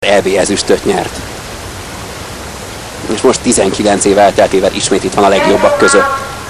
EB ezüstöt nyert. És most 19 év elteltével ismét itt van a legjobbak között.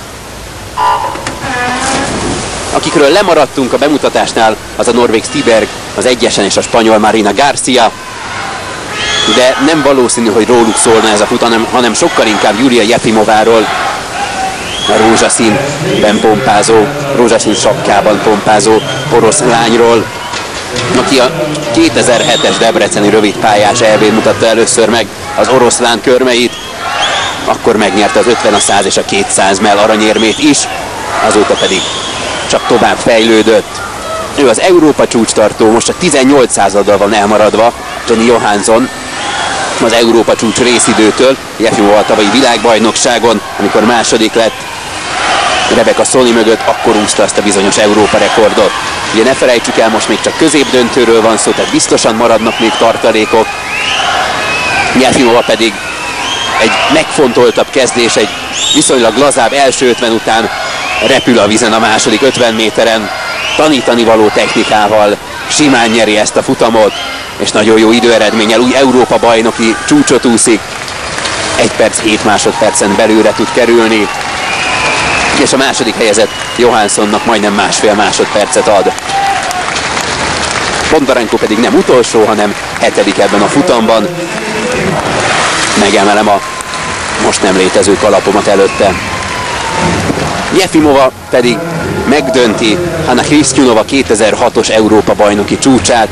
Akikről lemaradtunk a bemutatásnál, az a norvég Stiberg, az egyesen és a spanyol Marina Garcia. De nem valószínű, hogy róluk szólna ez a fut, hanem sokkal inkább Julia Jefimováról, a rózsaszínben pompázó, rózsaszín sapkában pompázó orosz lányról, aki a 2007-es debreceni rövidpályás EB-n mutatta először meg az oroszlán körmeit, akkor megnyerte az 50, a 100 és a 200 mell aranyérmét is, azóta pedig csak tovább fejlődött. Ő az Európa csúcstartó, most a 18 századdal van elmaradva Jenny Johansson az Európa csúcs részidőtől. Jefimova a tavalyi világbajnokságon, amikor második lett Rebecca Soni mögött, akkor úszta azt a bizonyos Európa rekordot. Ugye ne felejtsük el, most még csak középdöntőről van szó, tehát biztosan maradnak még tartalékok. Jefimova pedig egy megfontoltabb kezdés, egy viszonylag lazább első 50 után repül a vízen a második 50 méteren, tanítani való technikával simán nyeri ezt a futamot, és nagyon jó időeredménnyel új Európa bajnoki csúcsot úszik. 1 perc 7 másodpercen belőle tud kerülni, és a második helyezett Johanssonnak majdnem másfél másodpercet ad. Bondarenko pedig nem utolsó, hanem 7. ebben a futamban. Megemelem a most nem létező kalapomat előtte. Jefimova pedig megdönti Hanna Hristyunova 2006-os Európa bajnoki csúcsát,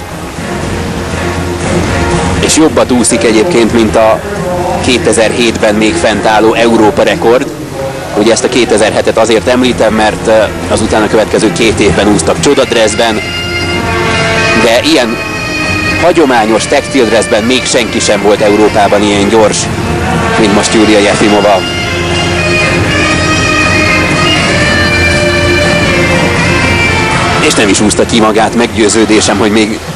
és jobbat úszik egyébként, mint a 2007-ben még fent álló Európa rekord. Ugye ezt a 2007-et azért említem, mert az utána következő 2 évben úsztak csodadresszben, de ilyen hagyományos textildresszben még senki sem volt Európában ilyen gyors, mint most Julia Jefimova. És nem is úszta ki magát, meggyőződésem, hogy még